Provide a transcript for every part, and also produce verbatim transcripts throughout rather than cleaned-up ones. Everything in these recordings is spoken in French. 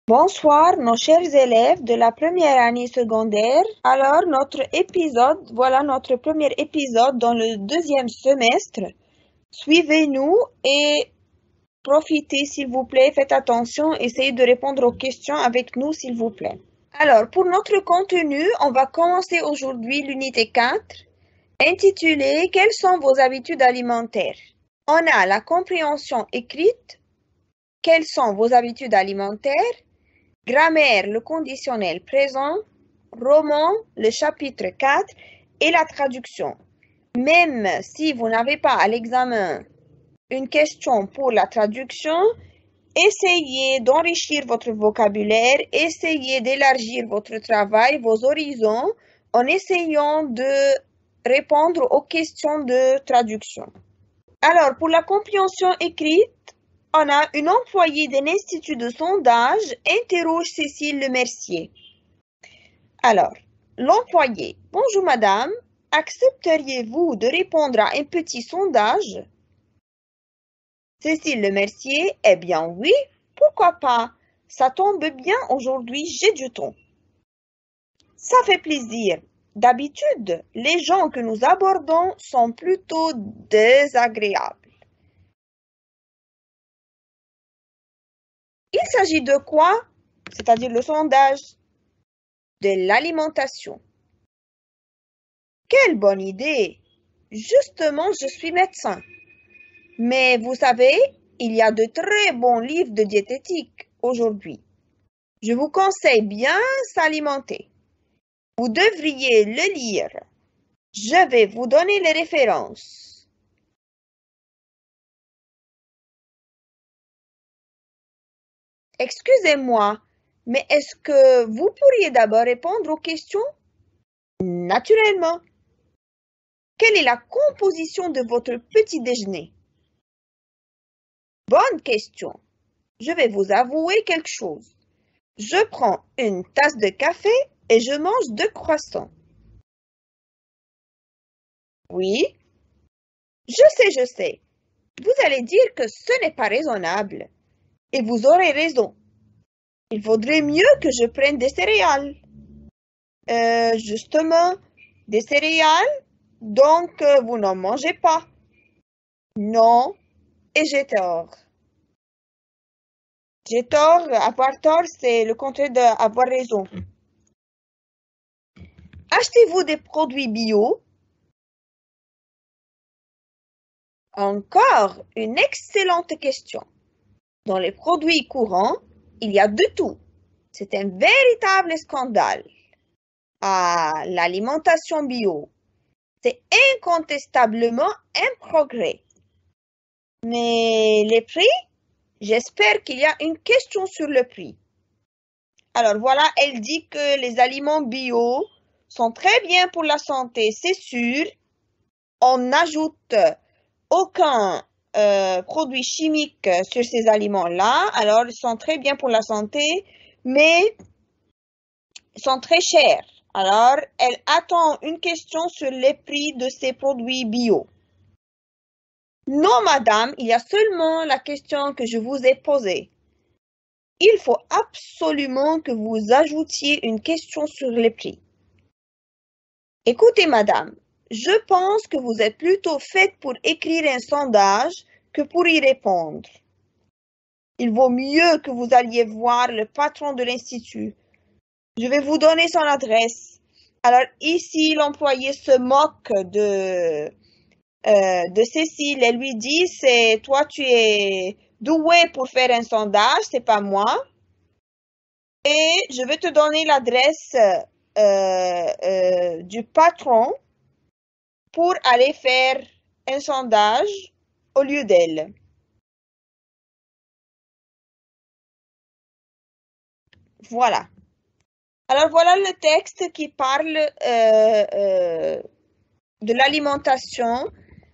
Bonsoir, nos chers élèves de la première année secondaire. Alors, notre épisode, voilà notre premier épisode dans le deuxième semestre. Suivez-nous et profitez, s'il vous plaît. Faites attention, essayez de répondre aux questions avec nous, s'il vous plaît. Alors, pour notre contenu, on va commencer aujourd'hui l'unité quatre, intitulée « Quelles sont vos habitudes alimentaires ?» On a la compréhension écrite. Quelles sont vos habitudes alimentaires? Grammaire, le conditionnel présent, roman, le chapitre quatre et la traduction. Même si vous n'avez pas à l'examen une question pour la traduction, essayez d'enrichir votre vocabulaire, essayez d'élargir votre travail, vos horizons, en essayant de répondre aux questions de traduction. Alors, pour la compréhension écrite, on a une employée d'un institut de sondage interroge Cécile Lemercier. Alors, l'employé. Bonjour madame, accepteriez-vous de répondre à un petit sondage? Cécile Lemercier, eh bien oui, pourquoi pas? Ça tombe bien aujourd'hui, j'ai du temps. Ça fait plaisir. D'habitude, les gens que nous abordons sont plutôt désagréables. Il s'agit de quoi? C'est-à-dire le sondage de l'alimentation. Quelle bonne idée! Justement, je suis médecin. Mais vous savez, il y a de très bons livres de diététique aujourd'hui. Je vous conseille bien s'alimenter. Vous devriez le lire. Je vais vous donner les références. Excusez-moi, mais est-ce que vous pourriez d'abord répondre aux questions? Naturellement. Quelle est la composition de votre petit déjeuner? Bonne question. Je vais vous avouer quelque chose. Je prends une tasse de café et je mange deux croissants. Oui? Je sais, je sais. Vous allez dire que ce n'est pas raisonnable. Et vous aurez raison. Il vaudrait mieux que je prenne des céréales. Euh, justement, des céréales, donc euh, vous n'en mangez pas. Non, et j'ai tort. J'ai tort, avoir tort, c'est le contraire d'avoir raison. Achetez-vous des produits bio? Encore une excellente question. Dans les produits courants, il y a de tout. C'est un véritable scandale. Ah, l'alimentation bio, c'est incontestablement un progrès. Mais les prix? J'espère qu'il y a une question sur le prix. Alors voilà, elle dit que les aliments bio sont très bien pour la santé, c'est sûr. On n'ajoute aucun euh, produit chimique sur ces aliments-là. Alors, ils sont très bien pour la santé, mais ils sont très chers. Alors, elle attend une question sur les prix de ces produits bio. Non, madame, il y a seulement la question que je vous ai posée. Il faut absolument que vous ajoutiez une question sur les prix. Écoutez, madame, je pense que vous êtes plutôt faite pour écrire un sondage que pour y répondre. Il vaut mieux que vous alliez voir le patron de l'institut. Je vais vous donner son adresse. Alors ici, l'employé se moque de, euh, de Cécile. Elle lui dit, c'est toi, tu es doué pour faire un sondage, c'est pas moi. Et je vais te donner l'adresse euh, euh, du patron pour aller faire un sondage au lieu d'elle. Voilà. Alors voilà le texte qui parle euh, euh, de l'alimentation.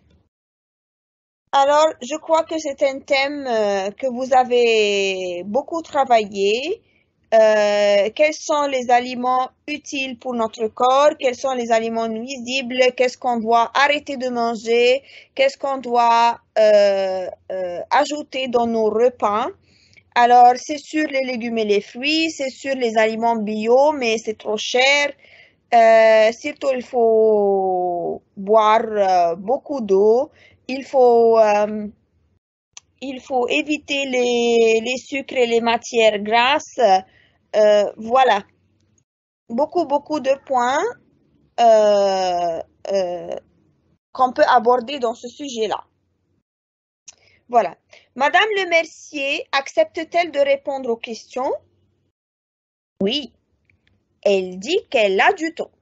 Alors, je crois que c'est un thème euh, que vous avez beaucoup travaillé. Euh, quels sont les aliments utiles pour notre corps? Quels sont les aliments nuisibles? Qu'est-ce qu'on doit arrêter de manger? Qu'est-ce qu'on doit euh, euh, ajouter dans nos repas? Alors, c'est sur les légumes et les fruits, c'est sur les aliments bio, mais c'est trop cher. Euh, surtout, il faut boire euh, beaucoup d'eau. Il faut, euh, il faut éviter les, les sucres et les matières grasses. Euh, voilà, beaucoup, beaucoup de points euh, euh, qu'on peut aborder dans ce sujet-là. Voilà. Madame Le Mercier accepte-t-elle de répondre aux questions? Oui, elle dit qu'elle a du temps.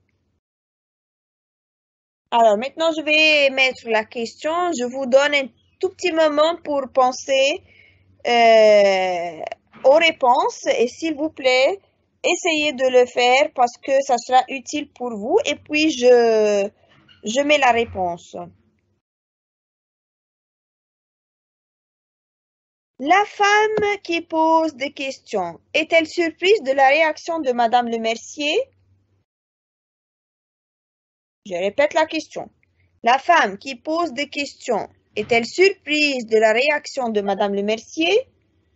Alors maintenant, je vais mettre la question. Je vous donne un tout petit moment pour penser euh, aux réponses et s'il vous plaît, essayez de le faire parce que ça sera utile pour vous et puis je, je mets la réponse. La femme qui pose des questions, est-elle surprise de la réaction de Madame Le Mercier? Je répète la question. La femme qui pose des questions, est-elle surprise de la réaction de Madame Le Mercier?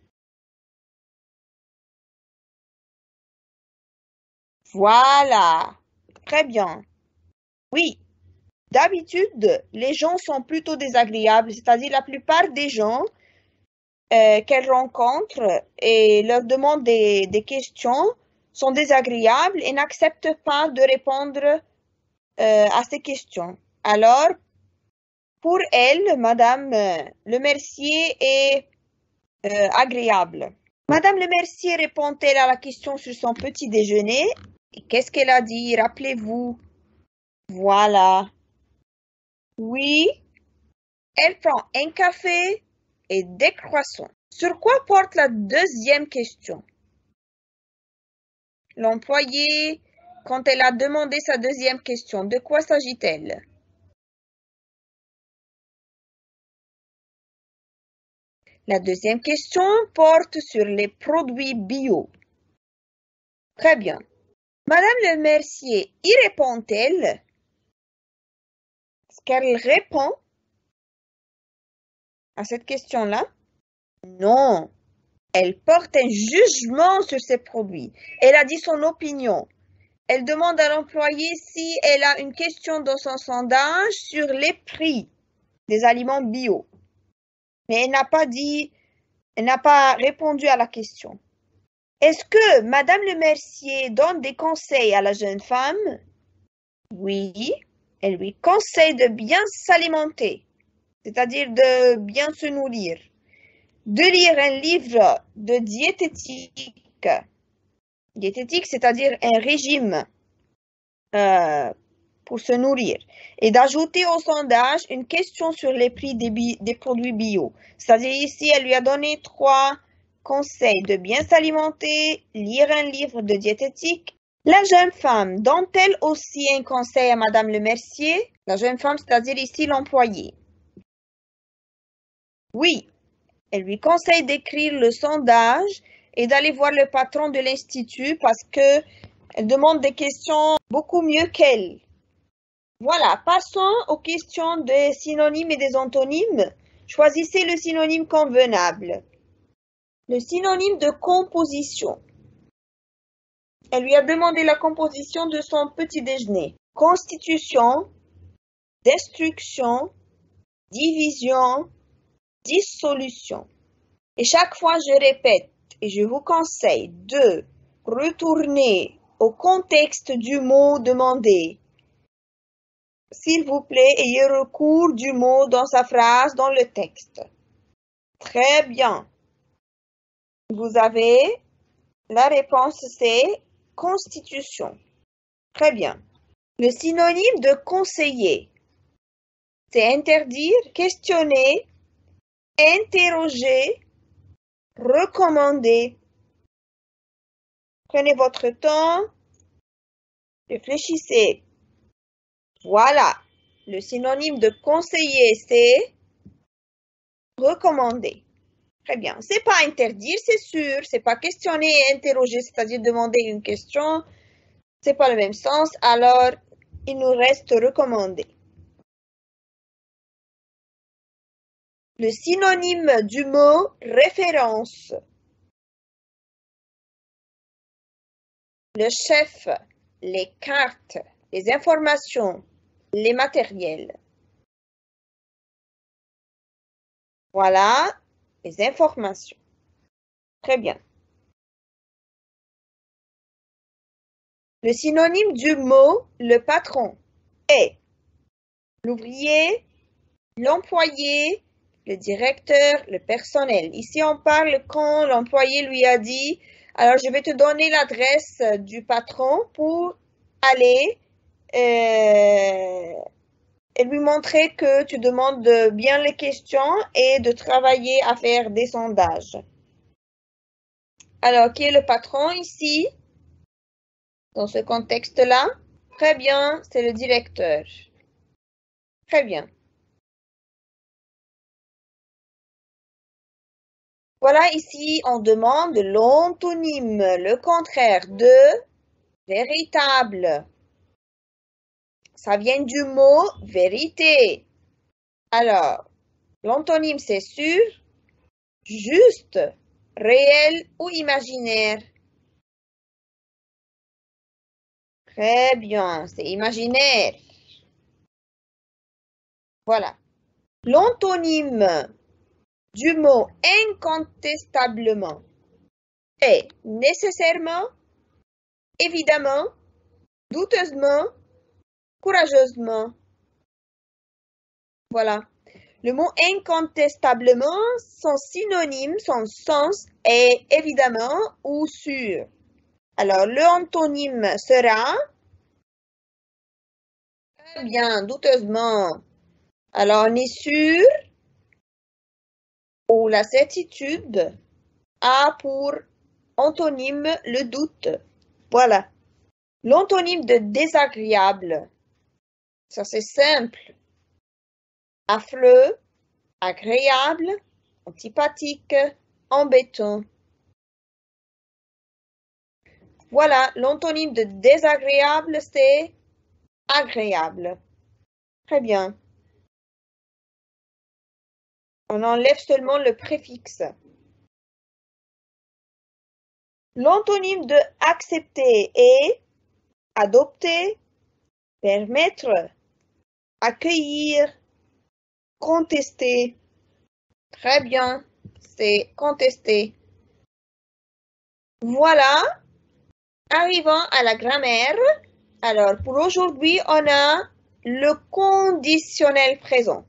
Voilà. Très bien. Oui. D'habitude, les gens sont plutôt désagréables, c'est-à-dire la plupart des gens euh, qu'elle rencontre et leur demande des, des questions sont désagréables et n'acceptent pas de répondre euh, à ces questions. Alors, pour elle, Madame euh, Le Mercier est euh, agréable. Madame Le Mercier répond-elle à la question sur son petit déjeuner? Et qu'est-ce qu'elle a dit? Rappelez-vous. Voilà. Oui, elle prend un café et des croissants. Sur quoi porte la deuxième question? L'employé, quand elle a demandé sa deuxième question, de quoi s'agit-elle? La deuxième question porte sur les produits bio. Très bien. Madame Le Mercier y répond-elle? Est-ce qu'elle répond à cette question-là? Non. Elle porte un jugement sur ces produits. Elle a dit son opinion. Elle demande à l'employé si elle a une question dans son sondage sur les prix des aliments bio. Mais elle n'a pas dit, elle n'a pas répondu à la question. Est-ce que Madame Le Mercier donne des conseils à la jeune femme? Oui, elle lui conseille de bien s'alimenter, c'est-à-dire de bien se nourrir, de lire un livre de diététique. Diététique, c'est-à-dire un régime euh, pour se nourrir, et d'ajouter au sondage une question sur les prix des, bi- des produits bio. C'est-à-dire ici, elle lui a donné trois conseils de bien s'alimenter, lire un livre de diététique. La jeune femme donne-t-elle aussi un conseil à Madame Le Mercier? La jeune femme, c'est-à-dire ici l'employé. Oui, elle lui conseille d'écrire le sondage et d'aller voir le patron de l'institut parce que elle demande des questions beaucoup mieux qu'elle. Voilà, passons aux questions des synonymes et des antonymes. Choisissez le synonyme convenable. Le synonyme de composition. Elle lui a demandé la composition de son petit déjeuner. Constitution, destruction, division, dissolution. Et chaque fois, je répète et je vous conseille de retourner au contexte du mot demandé. S'il vous plaît, ayez recours du mot dans sa phrase, dans le texte. Très bien. Vous avez la réponse, c'est constitution. Très bien. Le synonyme de conseiller, c'est interdire, questionner, interroger, recommander. Prenez votre temps, réfléchissez. Voilà. Le synonyme de conseiller, c'est recommander. Très bien. C'est pas interdire, c'est sûr. C'est pas questionner et interroger, c'est-à-dire demander une question. C'est pas le même sens. Alors, il nous reste recommander. Le synonyme du mot référence. le chef, les cartes, les informations, les matériels. Voilà les informations. Très bien. Le synonyme du mot le patron est l'ouvrier, l'employé, le directeur, le personnel. Ici, on parle quand l'employé lui a dit « Alors, je vais te donner l'adresse du patron pour aller euh, et lui montrer que tu demandes bien les questions et de travailler à faire des sondages. » Alors, qui est le patron ici, dans ce contexte-là? Très bien, c'est le directeur. Très bien. Voilà, ici, on demande l'antonyme, le contraire de véritable. Ça vient du mot vérité. Alors, l'antonyme, c'est sûr, juste, réel ou imaginaire. Très bien, c'est imaginaire. Voilà. L'antonyme du mot incontestablement est nécessairement, évidemment, douteusement, courageusement. Voilà. Le mot incontestablement, son synonyme, son sens est évidemment ou sûr. Alors, le antonyme sera très bien, douteusement. Alors, on est sûr ou la certitude a pour antonyme le doute. Voilà. L'antonyme de désagréable, ça c'est simple. Affreux, agréable, antipathique, embêtant. Voilà, l'antonyme de désagréable, c'est agréable. Très bien. On enlève seulement le préfixe. L'antonyme de accepter est adopter, permettre, accueillir, contester. Très bien, c'est contester. Voilà, arrivons à la grammaire. Alors, pour aujourd'hui, on a le conditionnel présent.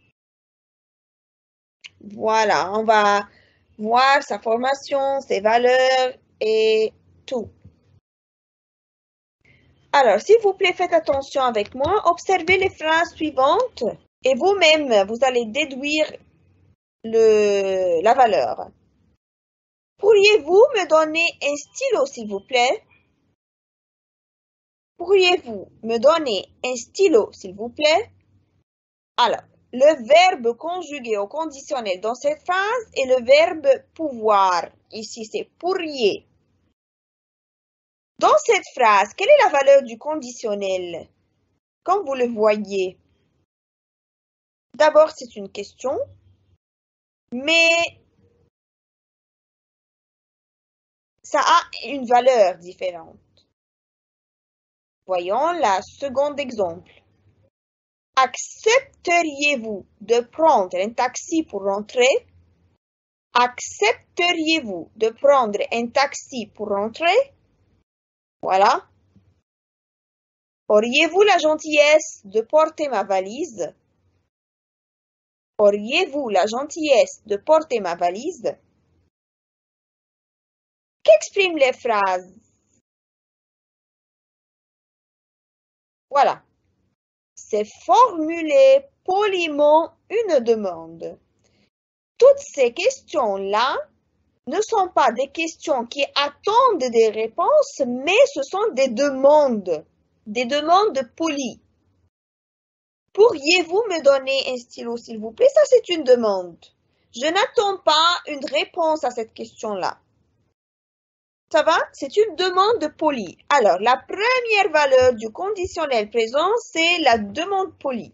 Voilà, on va voir sa formation, ses valeurs et tout. Alors, s'il vous plaît, faites attention avec moi. Observez les phrases suivantes et vous-même, vous allez déduire le, la valeur. Pourriez-vous me donner un stylo, s'il vous plaît? Pourriez-vous me donner un stylo, s'il vous plaît? Alors, le verbe conjugué au conditionnel dans cette phrase est le verbe pouvoir. Ici, c'est pourriez. Dans cette phrase, quelle est la valeur du conditionnel? Comme vous le voyez, d'abord, c'est une question, mais ça a une valeur différente. Voyons la seconde exemple. Accepteriez-vous de prendre un taxi pour rentrer? Accepteriez-vous de prendre un taxi pour rentrer? Voilà. Auriez-vous la gentillesse de porter ma valise? Auriez-vous la gentillesse de porter ma valise? Qu'expriment les phrases? Voilà. C'est formuler poliment une demande. Toutes ces questions-là ne sont pas des questions qui attendent des réponses, mais ce sont des demandes, des demandes polies. Pourriez-vous me donner un stylo, s'il vous plaît? Ça, c'est une demande. Je n'attends pas une réponse à cette question-là. Ça va? C'est une demande polie. Alors, la première valeur du conditionnel présent, c'est la demande polie.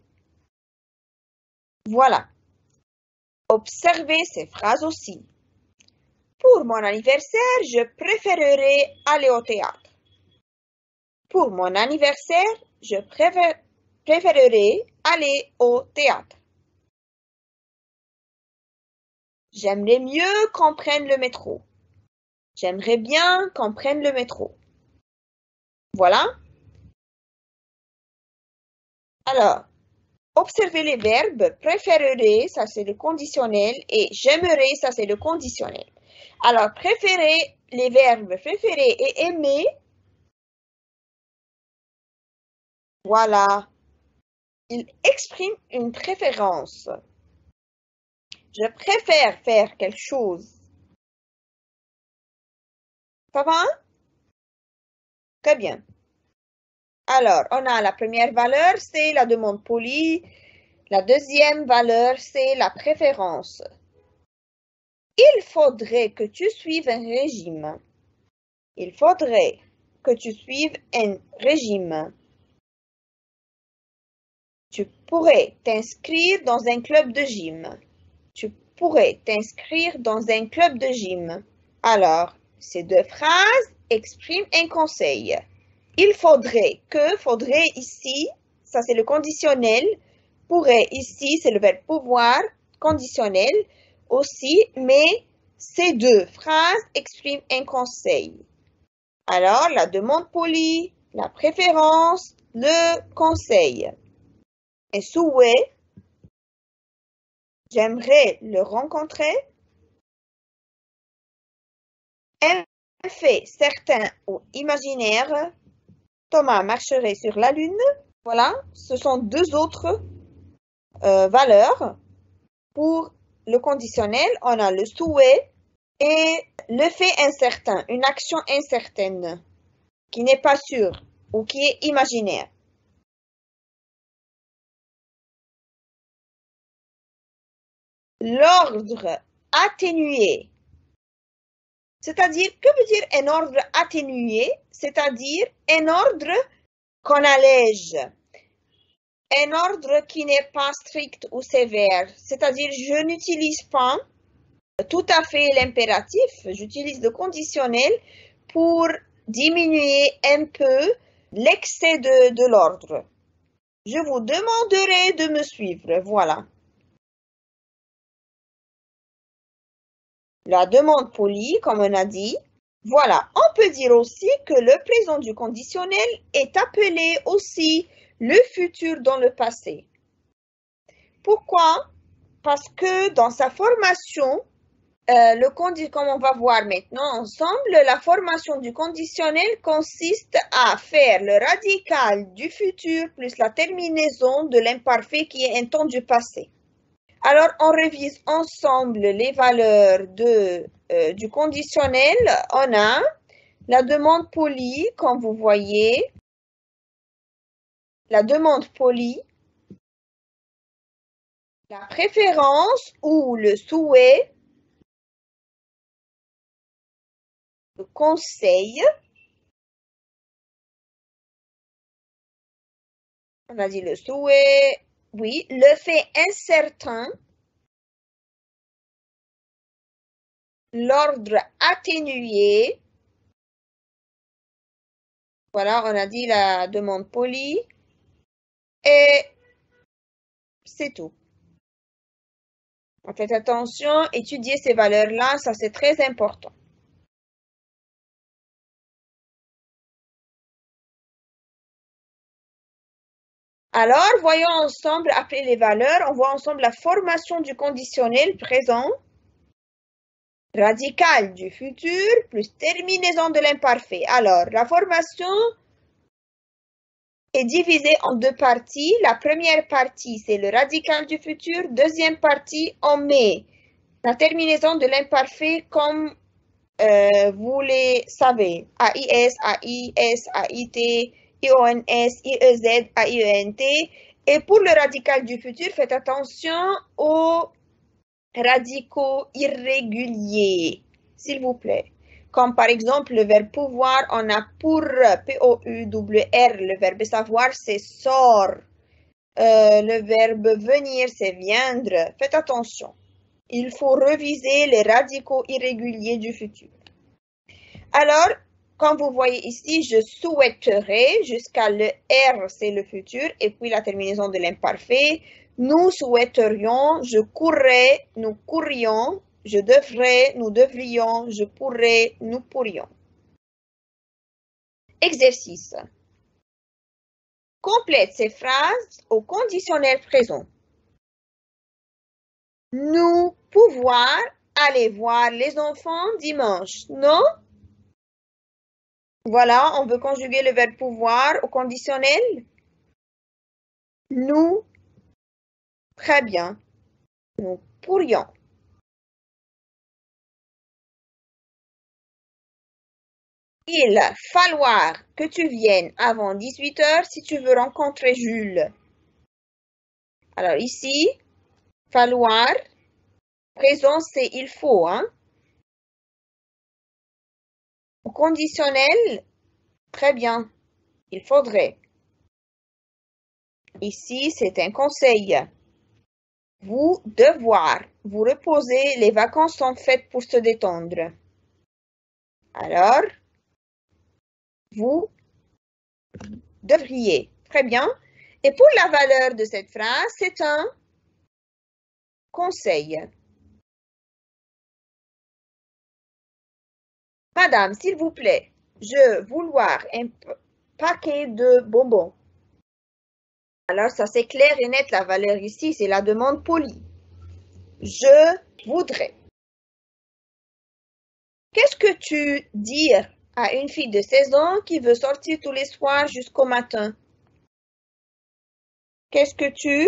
Voilà. Observez ces phrases aussi. Pour mon anniversaire, je préférerais aller au théâtre. Pour mon anniversaire, je préfère, préférerais aller au théâtre. J'aimerais mieux qu'on prenne le métro. J'aimerais bien qu'on prenne le métro. Voilà. Alors, observez les verbes. Préférerais, ça c'est le conditionnel, et j'aimerais, ça c'est le conditionnel. Alors, préférer, les verbes préférer et aimer. Voilà. Ils expriment une préférence. Je préfère faire quelque chose. Ça va? Très bien. Alors, on a la première valeur, c'est la demande polie. La deuxième valeur, c'est la préférence. Il faudrait que tu suives un régime. Il faudrait que tu suives un régime. Tu pourrais t'inscrire dans un club de gym. Tu pourrais t'inscrire dans un club de gym. Alors, ces deux phrases expriment un conseil. Il faudrait que, faudrait ici, ça c'est le conditionnel. Pourrait ici, c'est le verbe pouvoir, conditionnel aussi, mais ces deux phrases expriment un conseil. Alors, la demande polie, la préférence, le conseil. Un souhait, j'aimerais le rencontrer. Un fait certain ou imaginaire, Thomas marcherait sur la Lune. Voilà, ce sont deux autres euh, valeurs. Pour le conditionnel, on a le souhait et le fait incertain, une action incertaine qui n'est pas sûre ou qui est imaginaire. L'ordre atténué. C'est-à-dire, que veut dire un ordre atténué? C'est-à-dire un ordre qu'on allège. Un ordre qui n'est pas strict ou sévère. C'est-à-dire, je n'utilise pas tout à fait l'impératif, j'utilise le conditionnel pour diminuer un peu l'excès de, de l'ordre. Je vous demanderai de me suivre, voilà. La demande polie, comme on a dit. Voilà, on peut dire aussi que le présent du conditionnel est appelé aussi le futur dans le passé. Pourquoi? Parce que dans sa formation, euh, le condi- comme on va voir maintenant ensemble, la formation du conditionnel consiste à faire le radical du futur plus la terminaison de l'imparfait qui est un temps du passé. Alors, on révise ensemble les valeurs de, euh, du conditionnel. On a la demande polie, comme vous voyez. La demande polie. La préférence ou le souhait. Le conseil. On a dit le souhait. Oui, le fait incertain. L'ordre atténué. Voilà, on a dit la demande polie. Et c'est tout. Faites attention, étudier ces valeurs-là, ça c'est très important. Alors, voyons ensemble, après les valeurs, on voit ensemble la formation du conditionnel présent, radical du futur, plus terminaison de l'imparfait. Alors, la formation est divisée en deux parties. La première partie, c'est le radical du futur. Deuxième partie, on met la terminaison de l'imparfait comme euh, vous les savez. A I S, A I S, A I T, I O N S, I E Z, A I E N T. Et pour le radical du futur, faites attention aux radicaux irréguliers, s'il vous plaît. Comme par exemple le verbe pouvoir, on a pour, P O U W R, le verbe savoir, c'est sort. Euh, le verbe venir, c'est viendre. Faites attention. Il faut reviser les radicaux irréguliers du futur. Alors, comme vous voyez ici, je souhaiterais, jusqu'à le R, c'est le futur, et puis la terminaison de l'imparfait. Nous souhaiterions, je courrais, nous courrions, je devrais, nous devrions, je pourrais, nous pourrions. Exercice. Complète ces phrases au conditionnel présent. Nous pouvoir aller voir les enfants dimanche, non? Voilà, on veut conjuguer le verbe pouvoir au conditionnel. Nous, très bien, nous pourrions. Il va falloir que tu viennes avant dix-huit heures si tu veux rencontrer Jules. Alors ici, falloir, présent c'est il faut, hein. Au conditionnel, très bien, il faudrait. Ici, c'est un conseil. Vous devoir, vous reposer, les vacances sont faites pour se détendre. Alors, vous devriez. Très bien. Et pour la valeur de cette phrase, c'est un conseil. Madame, s'il vous plaît, je vouloir un paquet de bonbons. Alors, ça c'est clair et net, la valeur ici, c'est la demande polie. Je voudrais. Qu'est-ce que tu dis à une fille de seize ans qui veut sortir tous les soirs jusqu'au matin? Qu'est-ce que tu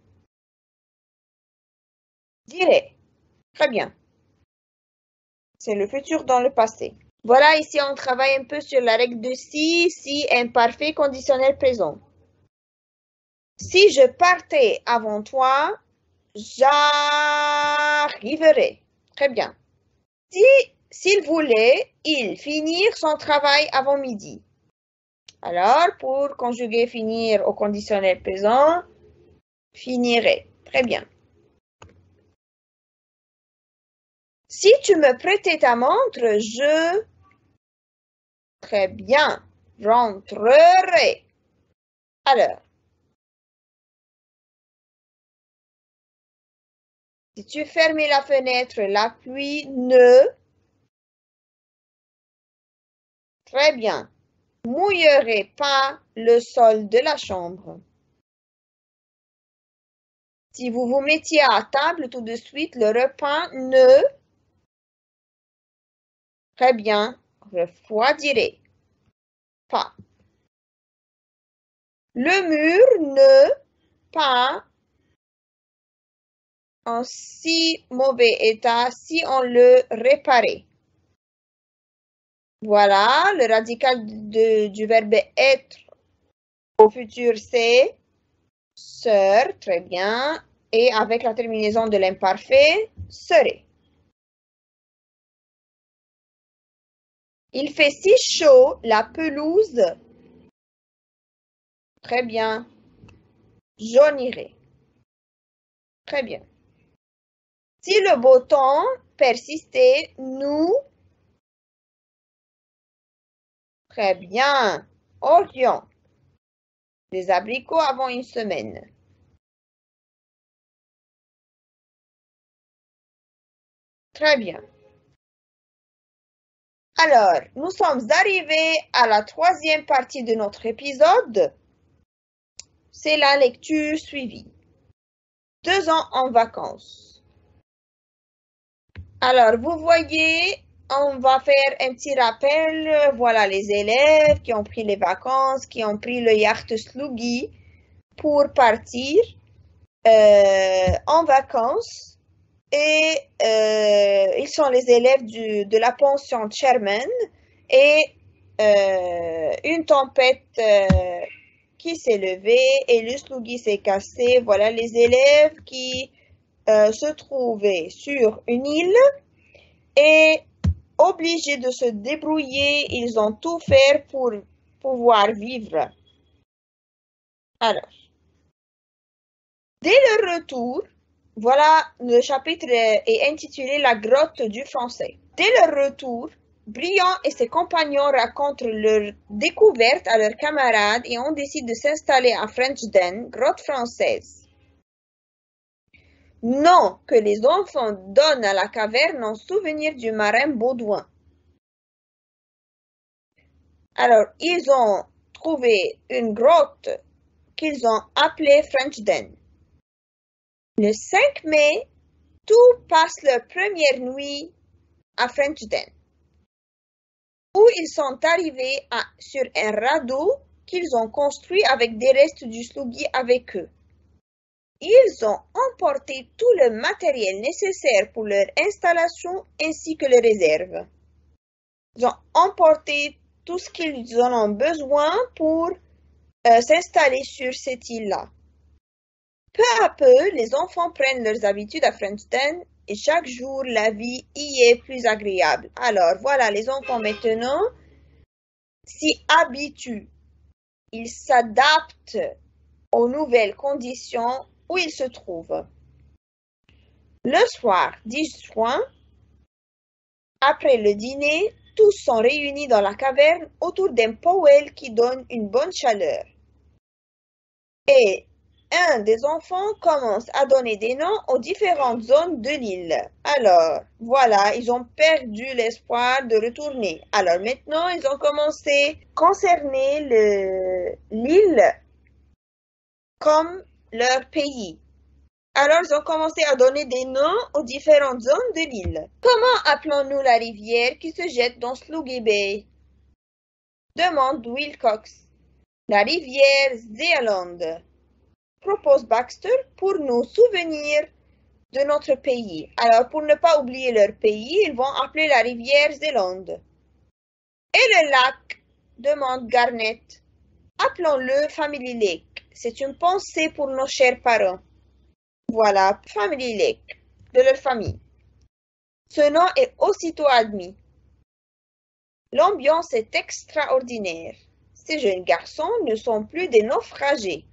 dirais? Très bien. C'est le futur dans le passé. Voilà, ici on travaille un peu sur la règle de si, si imparfait conditionnel présent. Si je partais avant toi, j'arriverais. Très bien. Si, s'il voulait, il finir son travail avant midi. Alors, pour conjuguer finir au conditionnel présent, finirait. Très bien. Si tu me prêtais ta montre, je... Très bien. Rentrerai. Alors, si tu fermais la fenêtre, la pluie ne... Très bien. Mouillerait pas le sol de la chambre. Si vous vous mettiez à table tout de suite, le repas ne... Très bien. Refroidirait pas. Le mur ne pas en si mauvais état si on le réparait. Voilà, le radical de, du verbe être au futur c'est sœur, très bien. Et avec la terminaison de l'imparfait, serait. Il fait si chaud, la pelouse. Très bien. Jaunirait. Très bien. Si le beau temps persistait, nous... Très bien. Aurions des abricots avant une semaine. Très bien. Alors, nous sommes arrivés à la troisième partie de notre épisode. C'est la lecture suivie. Deux ans en vacances. Alors, vous voyez, on va faire un petit rappel. Voilà les élèves qui ont pris les vacances, qui ont pris le yacht Sluggy pour partir euh, en vacances. Et euh, ils sont les élèves du, de la pension Sherman. Et euh, une tempête euh, qui s'est levée et le Sluggy s'est cassé. Voilà les élèves qui euh, se trouvaient sur une île et obligés de se débrouiller, ils ont tout fait pour pouvoir vivre. Alors, dès leur retour, voilà, le chapitre est intitulé La grotte du français. Dès leur retour, Briand et ses compagnons racontent leur découverte à leurs camarades et on décide de s'installer à French Den, grotte française. Nom que les enfants donnent à la caverne en souvenir du marin Baudouin. Alors, ils ont trouvé une grotte qu'ils ont appelée French Den. Le cinq mai, tous passent leur première nuit à French Den, où ils sont arrivés à, sur un radeau qu'ils ont construit avec des restes du sloughi avec eux. Ils ont emporté tout le matériel nécessaire pour leur installation ainsi que les réserves. Ils ont emporté tout ce qu'ils en ont besoin pour euh, s'installer sur cette île-là. Peu à peu, les enfants prennent leurs habitudes à French Den et chaque jour, la vie y est plus agréable. Alors voilà, les enfants maintenant s'y habituent. Ils s'adaptent aux nouvelles conditions où ils se trouvent. Le soir dix juin, après le dîner, tous sont réunis dans la caverne autour d'un poêle qui donne une bonne chaleur. Et un des enfants commence à donner des noms aux différentes zones de l'île. Alors, voilà, ils ont perdu l'espoir de retourner. Alors maintenant, ils ont commencé à concerner l'île comme leur pays. Alors, ils ont commencé à donner des noms aux différentes zones de l'île. Comment appelons-nous la rivière qui se jette dans Sloughi Bay? Demande Wilcox. La rivière Zeeland, propose Baxter, pour nous souvenir de notre pays. Alors, pour ne pas oublier leur pays, ils vont appeler la rivière Zélande. Et le lac, demande Garnett. Appelons-le Family Lake. C'est une pensée pour nos chers parents. Voilà, Family Lake, de leur famille. Ce nom est aussitôt admis. L'ambiance est extraordinaire. Ces jeunes garçons ne sont plus des naufragés,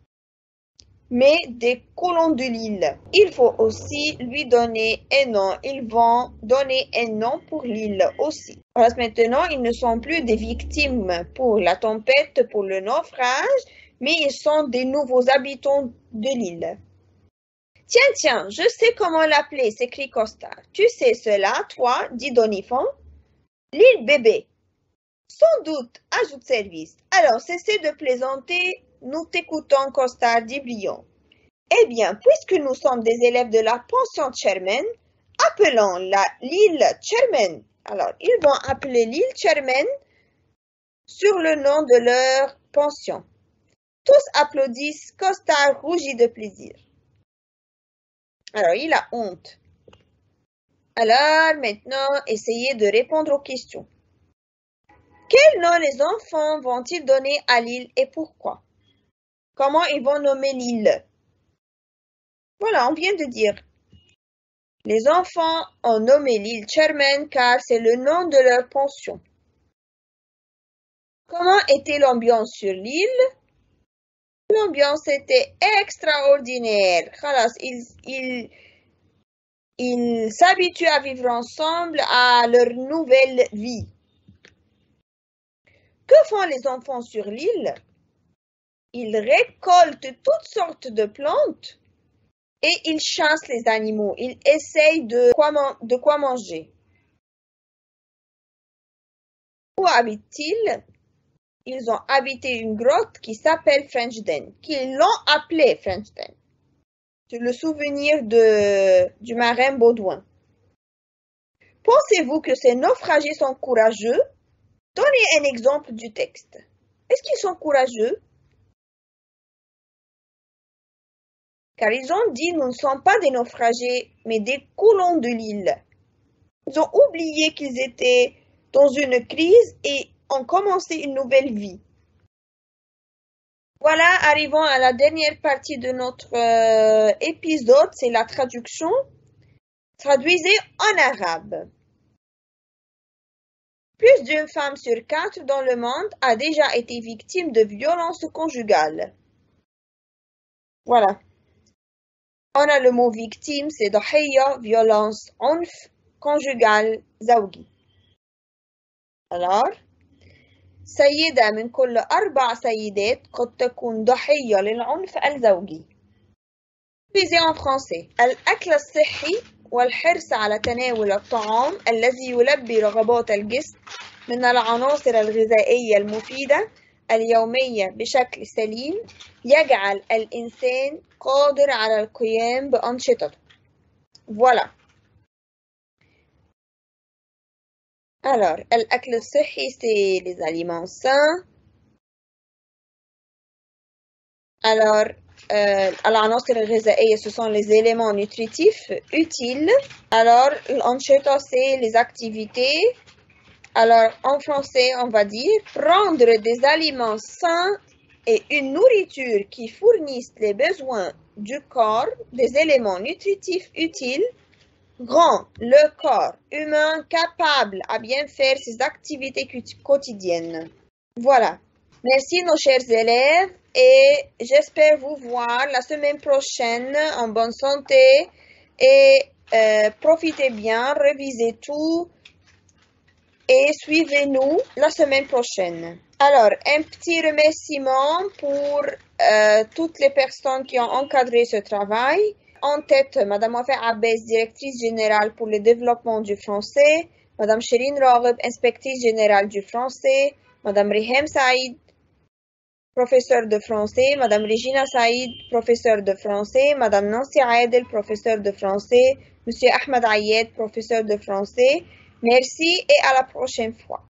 mais des colons de l'île. Il faut aussi lui donner un nom. Ils vont donner un nom pour l'île aussi. Parce que maintenant, ils ne sont plus des victimes pour la tempête, pour le naufrage, mais ils sont des nouveaux habitants de l'île. Tiens, tiens, je sais comment l'appeler, s'écrie Costa. Tu sais cela, toi, dit Donifon. L'île bébé. Sans doute, ajoute Service. Alors, cessez de plaisanter, nous t'écoutons, Costa, dit Briand. Eh bien, puisque nous sommes des élèves de la pension Sherman, appelons la l'île Sherman. Alors, ils vont appeler l'île Sherman sur le nom de leur pension. Tous applaudissent, Costa rougit de plaisir. Alors, il a honte. Alors, maintenant, essayez de répondre aux questions. Quel nom les enfants vont-ils donner à l'île et pourquoi? Comment ils vont nommer l'île? Voilà, on vient de dire. Les enfants ont nommé l'île Sherman car c'est le nom de leur pension. Comment était l'ambiance sur l'île? L'ambiance était extraordinaire. Khalas, ils, ils, ils s'habituent à vivre ensemble à leur nouvelle vie. Que font les enfants sur l'île? Ils récoltent toutes sortes de plantes et ils chassent les animaux. Ils essayent de quoi, de quoi manger. Où habitent-ils? Ils ont habité une grotte qui s'appelle French Den, qu'ils l'ont appelée French Den. C'est le souvenir de, du marin Baudouin. Pensez-vous que ces naufragés sont courageux? Donnez un exemple du texte. Est-ce qu'ils sont courageux? Car ils ont dit, nous ne sommes pas des naufragés, mais des colons de l'île. Ils ont oublié qu'ils étaient dans une crise et ont commencé une nouvelle vie. Voilà, arrivons à la dernière partie de notre euh, épisode, c'est la traduction. Traduisez en arabe. Plus d'une femme sur quatre dans le monde a déjà été victime de violences conjugales. Voilà. On a le mot victime, c'est ضحية, violence, عنف, conjugal, زوجي. alors سيدة من كل أربع سيدات قد تكون ضحية للعنف الزوجي. Visé en français. الأكل الصحي والحرص على تناول الطعام الذي يلبي رغبات الجسم من العناصر الغذائية المفيدة اليومية بشكل سليم يجعل الإنسان قادر على القيام بأنشطته. Voilà. Alors, الأكل الصحي c'est les aliments sains. Alors, euh, العناصر الغذائية ce sont les éléments nutritifs utiles. Alors, l'ancheta c'est les activités. Alors, en français, on va dire prendre des aliments sains et une nourriture qui fournissent les besoins du corps, des éléments nutritifs utiles, rend le corps humain capable à bien faire ses activités quotidiennes. Voilà. Merci nos chers élèves et j'espère vous voir la semaine prochaine en bonne santé et euh, profitez bien, révisez tout et suivez-nous la semaine prochaine. Alors, un petit remerciement pour euh, toutes les personnes qui ont encadré ce travail. En tête, Madame Wafa Abbès, directrice générale pour le développement du français, Madame Chérine Ragheb, inspectrice générale du français, Madame Rihem Saïd, professeure de français, Madame Regina Saïd, professeure de français, Madame Nancy Aedel, professeure de français, Monsieur Ahmed Ayed, professeur de français. Merci et à la prochaine fois.